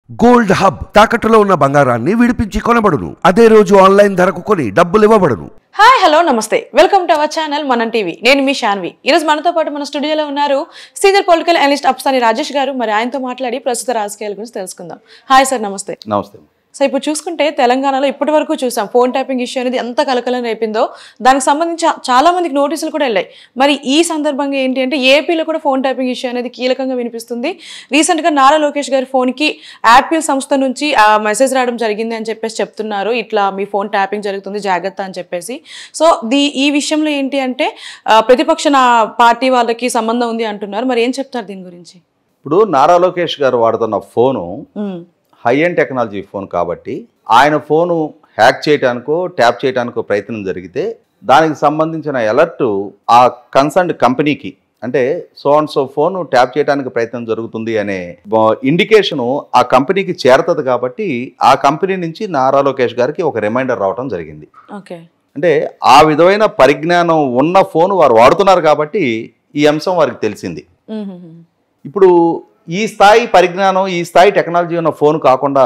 Gold hub తాకట్టులో ఉన్న బంగారాన్ని విడిపించి కొనబడును. అదే రోజు ఆన్లైన్ ధరకు కొని డబ్బులు ఇవ్వబడును. హాయ్ హలో నమస్తే, welcome to our channel Manam TV. నేను మీ శాన్వి. ఈరోజు మనతో పాటు మన స్టూడియోలో ఉన్నారు senior political analyst Apsani Rajesh గారు. మరి ఆయనతో మాట్లాడి ప్రస్తుత రాజకీయాల గురించి తెలుసుకుందాం. హాయ్ సార్, నమస్తే. నమస్తే. సో ఇప్పుడు చూసుకుంటే తెలంగాణలో ఇప్పటి వరకు చూసాం ఫోన్ ట్యాపింగ్ ఇష్యూ అనేది ఎంత కలకలం రేపిందో. దానికి సంబంధించి చాలా మందికి నోటీసులు కూడా వెళ్ళాయి. మరి ఈ సందర్భంగా ఏంటి అంటే ఏపీలో కూడా ఫోన్ ట్యాపింగ్ ఇష్యూ అనేది కీలకంగా వినిపిస్తుంది. రీసెంట్గా నారా లోకేష్ గారి ఫోన్కి యాపిల్ సంస్థ నుంచి మెసేజ్ రావడం జరిగింది అని చెప్పేసి చెప్తున్నారు. ఇట్లా మీ ఫోన్ ట్యాపింగ్ జరుగుతుంది, జాగ్రత్త అని చెప్పేసి. సో ఈ విషయంలో ఏంటి అంటే ప్రతిపక్ష పార్టీ వాళ్ళకి సంబంధం ఉంది అంటున్నారు. మరి ఏం చెప్తారు దీని గురించి? ఇప్పుడు నారా లోకేష్ గారు వాడుతున్న phone high end technology phone కాబట్టి ఆయన ఫోను హ్యాక్ చేయడానికో ట్యాప్ చేయడానికో ప్రయత్నం జరిగితే దానికి సంబంధించిన అలర్ట్ ఆ కన్సర్న్డ్ కంపెనీకి, అంటే so and so phone tap చేయడానికి ప్రయత్నం జరుగుతుంది అనే ఇండికేషను ఆ కంపెనీకి చేరుతుంది. కాబట్టి ఆ కంపెనీ నుంచి నారా లోకేష్ గారికి ఒక రిమైండర్ రావడం జరిగింది. అంటే ఆ విధమైన పరిజ్ఞానం ఉన్న ఫోన్ వారు వాడుతున్నారు కాబట్టి ఈ అంశం వారికి తెలిసింది. ఇప్పుడు ఈ స్థాయి పరిజ్ఞానం, ఈ స్థాయి టెక్నాలజీ ఉన్న ఫోన్ కాకుండా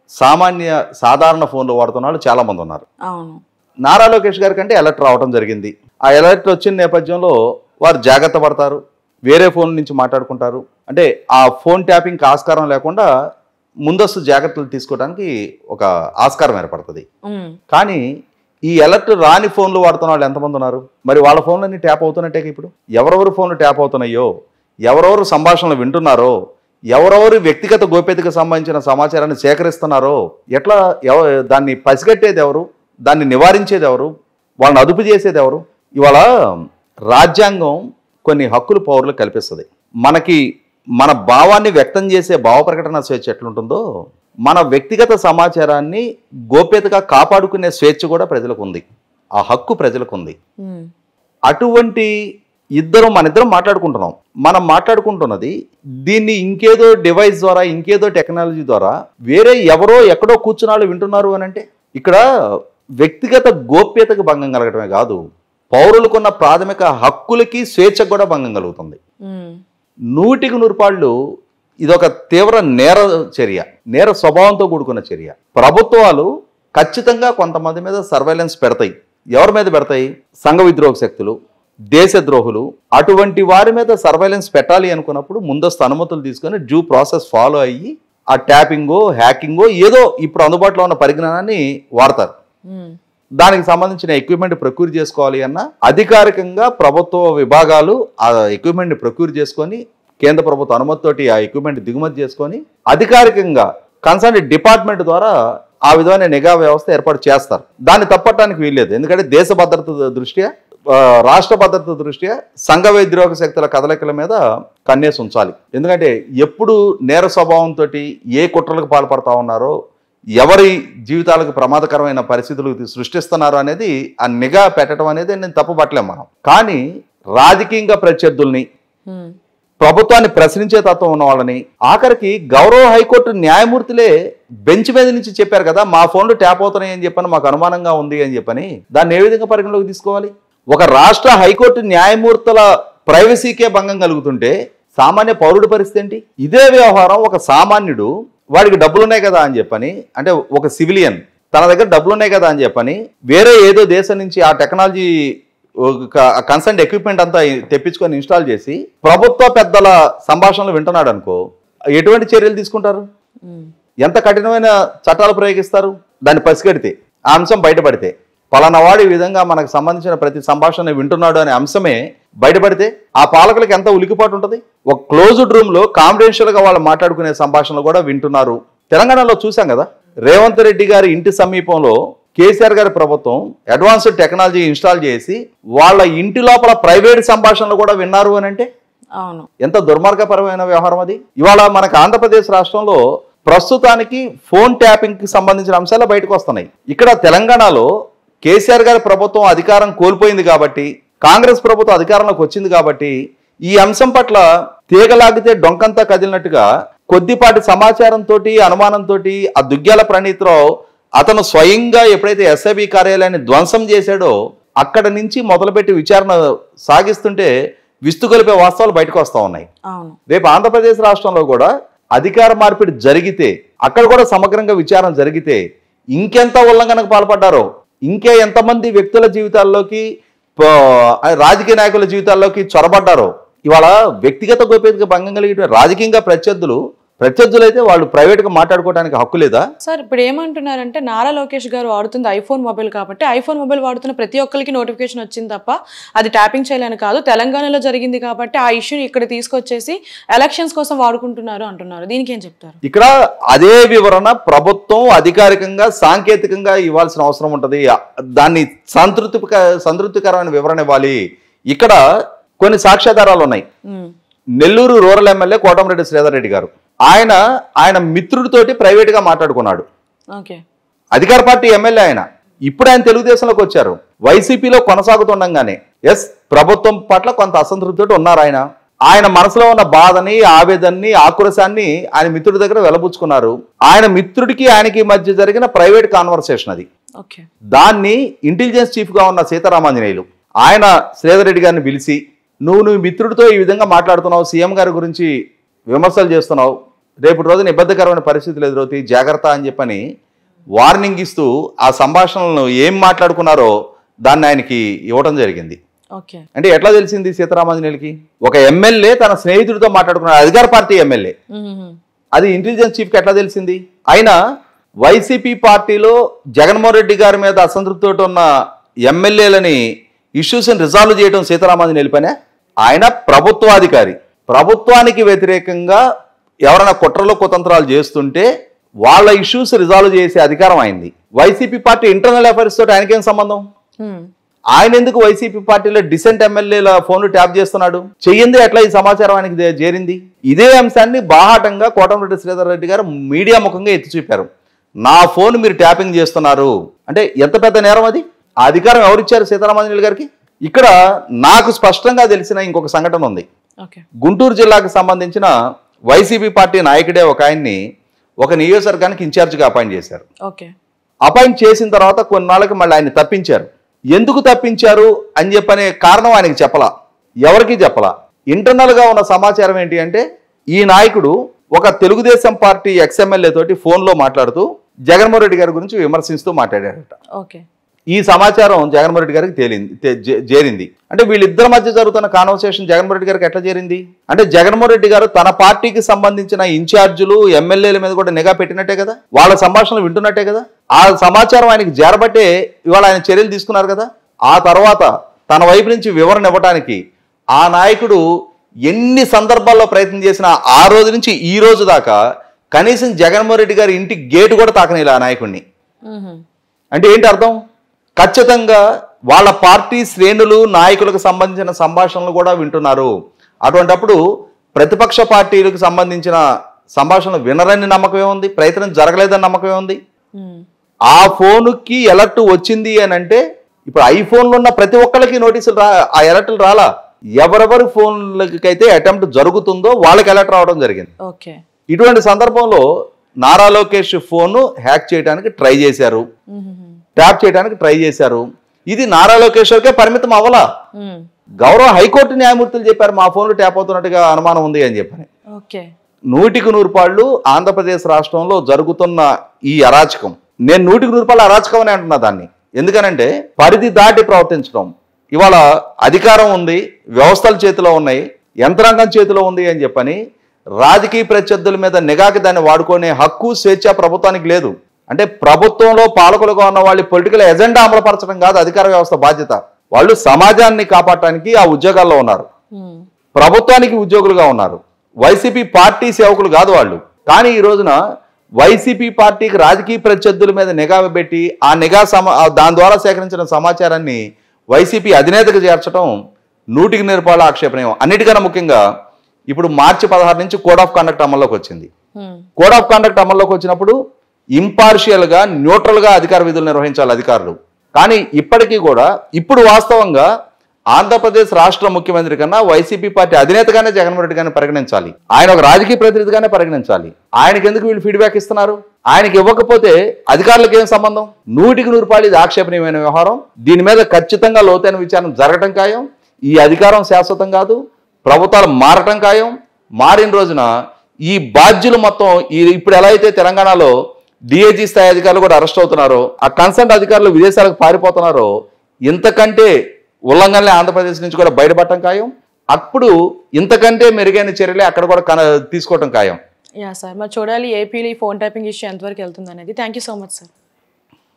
సాధారణ ఫోన్లు వాడుతున్న వాళ్ళు చాలామంది ఉన్నారు. నారా లోకేష్ గారి కంటే అలర్ట్ రావడం జరిగింది. ఆ అలర్ట్ వచ్చిన నేపథ్యంలో వారు జాగ్రత్త పడతారు, వేరే ఫోన్ నుంచి మాట్లాడుకుంటారు. అంటే ఆ ఫోన్ ట్యాపింగ్కి ఆస్కారం లేకుండా ముందస్తు జాగ్రత్తలు తీసుకోవడానికి ఒక ఆస్కారం ఏర్పడుతుంది. కానీ ఈ అలర్ట్ రాని ఫోన్లు వాడుతున్న వాళ్ళు ఎంతమంది ఉన్నారు? మరి వాళ్ళ ఫోన్లన్నీ ట్యాప్ అవుతున్నట్టే. ఇప్పుడు ఎవరెవరు ఫోన్లు ట్యాప్ అవుతున్నాయో, ఎవరెవరు సంభాషణలు వింటున్నారో, ఎవరెవరు వ్యక్తిగత గోప్యతకు సంబంధించిన సమాచారాన్ని సేకరిస్తున్నారో, ఎట్లా దాన్ని పసిగట్టేది ఎవరు, దాన్ని నివారించేది ఎవరు, వాళ్ళని అదుపు చేసేది ఎవరు? ఇవాళ రాజ్యాంగం కొన్ని హక్కులు పౌరులకు కల్పిస్తుంది. మనకి మన భావాన్ని వ్యక్తం చేసే భావ ప్రకటన స్వేచ్ఛ ఎట్లుంటుందో మన వ్యక్తిగత సమాచారాన్ని గోప్యతగా కాపాడుకునే స్వేచ్ఛ కూడా ప్రజలకు ఉంది. ఆ హక్కు ప్రజలకు ఉంది. అటువంటి మన ఇద్దరం మాట్లాడుకుంటున్నాం. మనం మాట్లాడుకుంటున్నది దీన్ని ఇంకేదో డివైస్ ద్వారా, ఇంకేదో టెక్నాలజీ ద్వారా వేరే ఎవరో ఎక్కడో కూర్చున్నాళ్ళు వింటున్నారు అని అంటే ఇక్కడ వ్యక్తిగత గోప్యతకు భంగం కలగటమే కాదు, పౌరులకున్న ప్రాథమిక హక్కులకి స్వేచ్ఛకు కూడా భంగం కలుగుతుంది. 100% ఇదొక తీవ్ర నేర చర్య, నేర స్వభావంతో కూడుకున్న చర్య. ప్రభుత్వాలు ఖచ్చితంగా కొంతమంది మీద సర్వైలెన్స్ పెడతాయి. ఎవరి మీద పెడతాయి? సంఘ విద్రోహ శక్తులు, దేశద్రోహులు. అటువంటి వారి మీద సర్వైలెన్స్ పెట్టాలి అనుకున్నప్పుడు ముందస్తు అనుమతులు తీసుకొని డ్యూ ప్రాసెస్ ఫాలో అయ్యి ఆ ట్యాపింగో హ్యాకింగో ఏదో ఇప్పుడు అందుబాటులో ఉన్న పరిజ్ఞానాన్ని వాడతారు. దానికి సంబంధించిన ఎక్విప్మెంట్ ప్రొక్యూర్ చేసుకోవాలి అన్న అధికారికంగా ప్రభుత్వ విభాగాలు ఆ ఎక్విప్మెంట్ని ప్రొక్యూర్ చేసుకొని కేంద్ర ప్రభుత్వ అనుమతితోటి ఆ ఎక్విప్మెంట్ దిగుమతి చేసుకొని అధికారికంగా కన్సర్న్ డిపార్ట్మెంట్ ద్వారా ఆ విధమైన నిఘా వ్యవస్థ ఏర్పాటు చేస్తారు. దాన్ని తప్పటానికి వీల్లేదు. ఎందుకంటే దేశ భద్రత దృష్ట్యా, రాష్ట్ర భద్రత దృష్ట్యా సంఘ విద్రోహ శక్తుల కదలికల మీద కన్నేసి ఉంచాలి. ఎందుకంటే ఎప్పుడు నేర స్వభావంతో ఏ కుట్రలకు పాల్పడతా ఉన్నారో, ఎవరి జీవితాలకు ప్రమాదకరమైన పరిస్థితులు సృష్టిస్తున్నారు అనేది ఆ నిఘా పెట్టడం అనేది నేను తప్పుపట్టలేం మనం. కానీ రాజకీయంగా ప్రత్యర్థుల్ని, ప్రభుత్వాన్ని ప్రశ్నించే తత్వం ఉన్న వాళ్ళని, ఆఖరికి గౌరవ హైకోర్టు న్యాయమూర్తులే బెంచ్ మీద నుంచి చెప్పారు కదా, మా ఫోన్లు ట్యాప్ అవుతున్నాయి అని చెప్పని, మాకు అనుమానంగా ఉంది అని చెప్పని, దాన్ని ఏ విధంగా పరిగణలోకి తీసుకోవాలి? ఒక రాష్ట్ర హైకోర్టు న్యాయమూర్తుల ప్రైవసీకే భంగం కలుగుతుంటే సామాన్య పౌరుడి పరిస్థితి ఏంటి? ఇదే వ్యవహారం ఒక సామాన్యుడు వాడికి డబ్బులున్నాయి కదా అని చెప్పని, అంటే ఒక సివిలియన్ తన దగ్గర డబ్బులున్నాయి కదా అని చెప్పని వేరే ఏదో దేశం నుంచి ఆ టెక్నాలజీ కన్సర్న్ ఎక్విప్మెంట్ అంతా తెప్పించుకొని ఇన్స్టాల్ చేసి ప్రభుత్వ పెద్దల సంభాషణలు వింటున్నాడు అనుకో, ఎటువంటి చర్యలు తీసుకుంటారు? ఎంత కఠినమైన చట్టాలు ప్రయోగిస్తారు? దాన్ని పసిగడితే, ఆ అంశం బయటపడితే, పలానా వాడు ఈ విధంగా మనకు సంబంధించిన ప్రతి సంభాషణ వింటున్నాడు అనే అంశమే బయటపడితే ఆ పాలకులకి ఎంత ఉలికిపాటు ఉంటుంది? ఒక క్లోజ్డ్ రూమ్లో కాన్ఫిడెన్షియల్గా వాళ్ళు మాట్లాడుకునే సంభాషణలు కూడా వింటున్నారు. తెలంగాణలో చూసాం కదా, రేవంత్ రెడ్డి గారి ఇంటి సమీపంలో కేసీఆర్ గారి ప్రభుత్వం అడ్వాన్స్డ్ టెక్నాలజీ ఇన్స్టాల్ చేసి వాళ్ళ ఇంటి లోపల ప్రైవేట్ సంభాషణలు కూడా విన్నారు అని అంటే ఎంత దుర్మార్గపరమైన వ్యవహారం అది. ఇవాళ మనకు ఆంధ్రప్రదేశ్ రాష్ట్రంలో ప్రస్తుతానికి ఫోన్ ట్యాపింగ్ కి సంబంధించిన అంశాలు బయటకు వస్తున్నాయి. ఇక్కడ తెలంగాణలో కేసీఆర్ గారి ప్రభుత్వం అధికారం కోల్పోయింది కాబట్టి, కాంగ్రెస్ ప్రభుత్వం అధికారంలోకి వచ్చింది కాబట్టి ఈ అంశం పట్ల తీగలాగితే డొంకంతా కదిలినట్టుగా కొద్దిపాటి సమాచారంతో, అనుమానంతో ఆ దుగ్గ్యాల ప్రణీత్రావు అతను స్వయంగా ఎప్పుడైతే ఎస్ఐబి కార్యాలయాన్ని ధ్వంసం చేశాడో అక్కడ నుంచి మొదలుపెట్టి విచారణ సాగిస్తుంటే విస్తుగొలిపే వాస్తవాలు బయటకు వస్తూ ఉన్నాయి. రేపు ఆంధ్రప్రదేశ్ రాష్ట్రంలో కూడా అధికార మార్పిడి జరిగితే అక్కడ కూడా సమగ్రంగా విచారణ జరిగితే ఇంకెంత ఉల్లంఘనకు పాల్పడ్డారో, ఇంకే ఎంతమంది వ్యక్తుల జీవితాల్లోకి రాజకీయ నాయకుల జీవితాల్లోకి చొరబడ్డారో. ఇవాళ వ్యక్తిగత గోప్యతకు భంగం కలిగిన రాజకీయంగా ప్రత్యర్థులైతే వాళ్ళు ప్రైవేట్గా మాట్లాడుకోవడానికి హక్కు లేదా? సార్ ఇప్పుడు ఏమంటున్నారంటే నారా లోకేష్ గారు వాడుతుంది ఐఫోన్ మొబైల్ కాబట్టి ఐఫోన్ మొబైల్ వాడుతున్న ప్రతి ఒక్కరికి నోటిఫికేషన్ వచ్చింది తప్ప అది ట్యాపింగ్ చేయాలని కాదు, తెలంగాణలో జరిగింది కాబట్టి ఆ ఇష్యూని ఇక్కడ తీసుకొచ్చేసి ఎలక్షన్స్ కోసం వాడుకుంటున్నారు అంటున్నారు. దీనికి ఏం చెప్తారు? ఇక్కడ అదే వివరణ ప్రభుత్వం అధికారికంగా సాంకేతికంగా ఇవ్వాల్సిన అవసరం ఉంటుంది. దాన్ని సంతృప్తికరమైన వివరణ ఇవ్వాలి. ఇక్కడ కొన్ని సాక్ష్యాధారాలు ఉన్నాయి. నెల్లూరు రూరల్ ఎమ్మెల్యే కోటమిరెడ్డి శ్రీధర్ రెడ్డి గారు ఆయన మిత్రుడితోటి ప్రైవేట్ గా మాట్లాడుకున్నాడు. అధికార పార్టీ ఎమ్మెల్యే ఆయన. ఇప్పుడు ఆయన తెలుగుదేశంలోకి వచ్చారు. వైసీపీలో కొనసాగుతుండగానే ప్రభుత్వం పట్ల కొంత అసంతృప్తితో ఉన్నారు. ఆయన మనసులో ఉన్న బాధని, ఆవేదనని, ఆక్రోశాన్ని ఆయన మిత్రుడి దగ్గర వెలబుచ్చుకున్నారు. ఆయన మిత్రుడికి ఆయనకి మధ్య జరిగిన ప్రైవేట్ కాన్వర్సేషన్ అది. దాన్ని ఇంటెలిజెన్స్ చీఫ్ గా ఉన్న సీతారామాంజనేయులు ఆయన శ్రీధర్ రెడ్డి గారిని పిలిచి, నువ్వు మిత్రుడితో ఈ విధంగా మాట్లాడుతున్నావు, సీఎం గారి గురించి విమర్శలు చేస్తున్నావు, రేపు రోజున ఇబ్బందికరమైన పరిస్థితులు ఎదురవుతాయి, జాగ్రత్త అని చెప్పని వార్నింగ్ ఇస్తూ ఆ సంభాషణలను ఏం మాట్లాడుకున్నారో దాన్ని ఆయనకి ఇవ్వడం జరిగింది. అంటే ఎట్లా తెలిసింది సీతారామాంజనేయులకి? ఒక ఎమ్మెల్యే తన స్నేహితుడితో మాట్లాడుకున్నాడు, అధికార పార్టీ ఎమ్మెల్యే. అది ఇంటెలిజెన్స్ చీఫ్ కి ఎట్లా తెలిసింది? అయినా వైసీపీ పార్టీలో జగన్మోహన్ రెడ్డి గారి మీద అసంతృప్తితో ఉన్న ఎమ్మెల్యేలని ఇష్యూస్ని రిజాల్వ్ చేయడం సీతారామాంజనేయుల పనే. ఆయన ప్రభుత్వాధికారి. ప్రభుత్వానికి వ్యతిరేకంగా ఎవరైనా కుట్రలు కుతంత్రాలు చేస్తుంటే వాళ్ళ ఇష్యూస్ రిజాల్వ్ చేసే అధికారం అయింది. వైసీపీ పార్టీ ఇంటర్నల్ అఫైర్స్ తోటి ఆయనకేం సంబంధం? ఆయన ఎందుకు వైసీపీ పార్టీలో డిసెంట్ ఎమ్మెల్యేల ఫోన్లు ట్యాప్ చేస్తున్నాడు? చెయ్యింది ఎట్లా ఈ సమాచారం ఆయనకి చేరింది? ఇదే అంశాన్ని బాహాటంగా కోటమిరెడ్డి శ్రీధర్ రెడ్డి గారు మీడియా ముఖంగా ఎత్తి చూపారు. నా ఫోన్ మీరు ట్యాపింగ్ చేస్తున్నారు అంటే ఎంత పెద్ద నేరం అది? ఆ అధికారం ఎవరిచ్చారు సీతారామాంజనేయులు గారికి? ఇక్కడ నాకు స్పష్టంగా తెలిసిన ఇంకొక సంఘటన ఉంది. గుంటూరు జిల్లాకు సంబంధించిన వైసీపీ పార్టీ నాయకుడే ఒక ఆయన్ని ఒక నియోజకవర్గానికి ఇన్ఛార్జిగా అపాయింట్ చేశారు. అపాయింట్ చేసిన తర్వాత కొన్నాళ్ళకి మళ్ళీ ఆయన తప్పించారు. ఎందుకు తప్పించారు అని చెప్పనే కారణం ఆయనకి చెప్పలా, ఎవరికి చెప్పలా. ఇంటర్నల్ గా ఉన్న సమాచారం ఏంటి అంటే ఈ నాయకుడు ఒక తెలుగుదేశం పార్టీ ఎక్స్ఎమ్మెల్యే తోటి ఫోన్లో మాట్లాడుతూ జగన్మోహన్ రెడ్డి గారి గురించి విమర్శిస్తూ మాట్లాడారట. ఈ సమాచారం జగన్మోహన్ రెడ్డి గారికి చేరింది. అంటే వీళ్ళిద్దరి మధ్య జరుగుతున్న కాన్వర్సేషన్ జగన్మోహన్ రెడ్డి గారికి ఎట్లా చేరింది? అంటే జగన్మోహన్ రెడ్డి గారు తన పార్టీకి సంబంధించిన ఇన్ఛార్జీలు ఎమ్మెల్యేల మీద కూడా నిఘా పెట్టినట్టే కదా, వాళ్ళ సంభాషణలు వింటున్నట్టే కదా. ఆ సమాచారం ఆయనకి చేరబట్టే ఇవాళ ఆయన చర్యలు తీసుకున్నారు కదా. ఆ తర్వాత తన వైపు నుంచి వివరణ ఇవ్వడానికి ఆ నాయకుడు ఎన్ని సందర్భాల్లో ప్రయత్నం చేసినా ఆ రోజు నుంచి ఈ రోజు దాకా కనీసం జగన్మోహన్ రెడ్డి గారి ఇంటి గేటు కూడా తాకనిలా ఆ నాయకుడిని. అంటే ఏంటి అర్థం? ఖచ్చితంగా వాళ్ళ పార్టీ శ్రేణులు నాయకులకు సంబంధించిన సంభాషణలు కూడా వింటున్నారు. అటువంటప్పుడు ప్రతిపక్ష పార్టీలకు సంబంధించిన సంభాషణలు వినరని నమ్మకమే ఉంది, ప్రయత్నం జరగలేదని నమ్మకమే ఉంది. ఆ ఫోనుకి ఎలర్ట్ వచ్చింది అని అంటే ఇప్పుడు ఐఫోన్లో ఉన్న ప్రతి ఒక్కరికి నోటీసులు ఆ ఎలర్ట్లు రాలా. ఎవరెవరి ఫోన్లకైతే అటెంప్ట్ జరుగుతుందో వాళ్ళకి అలర్ట్ రావడం జరిగింది. ఇటువంటి సందర్భంలో నారా లోకేష్ ఫోన్ హ్యాక్ చేయడానికి ట్రై చేశారు, ట్యాప్ చేయడానికి ట్రై చేశారు. ఇది నారా లోకేశ్వర్కే పరిమితం అవ్వలా. గౌరవ హైకోర్టు న్యాయమూర్తులు చెప్పారు మా ఫోన్లు ట్యాప్ అవుతున్నట్టుగా అనుమానం ఉంది అని చెప్పని. 100% ఆంధ్రప్రదేశ్ రాష్ట్రంలో జరుగుతున్న ఈ అరాచకం, నేను 100% అరాచకం అని అంటున్నా దాన్ని. ఎందుకనంటే పరిధి దాటి ప్రవర్తించడం. ఇవాళ అధికారం ఉంది, వ్యవస్థల చేతిలో ఉన్నాయి, యంత్రాంగం చేతిలో ఉంది అని చెప్పని రాజకీయ ప్రత్యర్థుల మీద నిఘాకి దాన్ని వాడుకునే హక్కు, స్వేచ్ఛ ప్రభుత్వానికి లేదు. అంటే ప్రభుత్వంలో పాలకులుగా ఉన్న వాళ్ళు పొలిటికల్ ఎజెండా అమలుపరచడం కాదు అధికార వ్యవస్థ బాధ్యత. వాళ్ళు సమాజాన్ని కాపాడటానికి ఆ ఉద్యోగాల్లో ఉన్నారు, ప్రభుత్వానికి ఉద్యోగులుగా ఉన్నారు. వైసీపీ పార్టీ సేవకులు కాదు వాళ్ళు. కానీ ఈ రోజున వైసీపీ పార్టీకి రాజకీయ ప్రత్యర్థుల మీద నిఘా పెట్టి ఆ నిఘా దాని ద్వారా సేకరించిన సమాచారాన్ని వైసీపీ అధినేతకు చేర్చడం 100% ఆక్షేపణీయం. అన్నిటికన్నా ముఖ్యంగా ఇప్పుడు మార్చి 16 నుంచి కోడ్ ఆఫ్ కండక్ట్ అమల్లోకి వచ్చింది. కోడ్ ఆఫ్ కండక్ట్ అమల్లోకి వచ్చినప్పుడు ఇంపార్షియల్గా, న్యూట్రల్గా అధికార విధులు నిర్వహించాలి అధికారులు. కానీ ఇప్పటికీ కూడా ఇప్పుడు వాస్తవంగా ఆంధ్రప్రదేశ్ రాష్ట్ర ముఖ్యమంత్రి కన్నా వైసీపీ పార్టీ అధినేతగానే జగన్మోహన్ రెడ్డి గారిని పరిగణించాలి, ఆయన ఒక రాజకీయ ప్రతినిధిగానే పరిగణించాలి. ఆయనకి ఎందుకు వీళ్ళు ఫీడ్బ్యాక్ ఇస్తున్నారు? ఆయనకి ఇవ్వకపోతే అధికారులకు ఏం సంబంధం? 100% ఇది ఆక్షేపణీయమైన వ్యవహారం. దీని మీద ఖచ్చితంగా లోతైన విచారణ జరగటం ఖాయం. ఈ అధికారం శాశ్వతం కాదు, ప్రభుత్వాలు మారటం ఖాయం. మారిన రోజున ఈ బాధ్యులు మొత్తం ఇప్పుడు ఎలా అయితే తెలంగాణలో డిఐజీ స్థాయి అధికారులు కూడా అరెస్ట్ అవుతున్నారో, ఆ కన్సర్న్ అధికారులు విదేశాలకు పారిపోతున్నారో, ఇంతకంటే ఉల్లంఘనలే ఆంధ్రప్రదేశ్ నుంచి కూడా బయటపడటం ఖాయం. అప్పుడు ఇంతకంటే మెరుగైన చర్యలే అక్కడ కూడా తీసుకోవటం ఖాయం. యా సార్, మరి చూడాలి ఏపీలో ఈ ఫోన్ ట్యాపింగ్ ఇష్యూ ఎంతవరకు వెళ్తుంది అనేది. Thank you so much sir.